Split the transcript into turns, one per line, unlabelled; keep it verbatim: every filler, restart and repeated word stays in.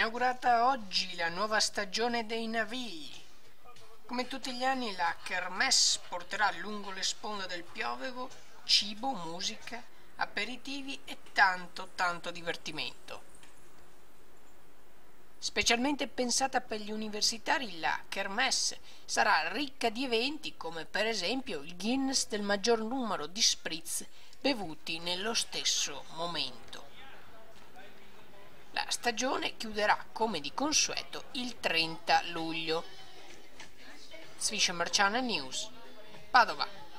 inaugurata oggi la nuova stagione dei Navigli. Come tutti gli anni la Kermesse porterà lungo le sponde del Piovevo cibo, musica, aperitivi e tanto tanto divertimento. Specialmente pensata per gli universitari, la Kermesse sarà ricca di eventi come per esempio il Guinness del maggior numero di spritz bevuti nello stesso momento. La stagione chiuderà come di consueto il trenta luglio. Svisce Marciana News, Padova.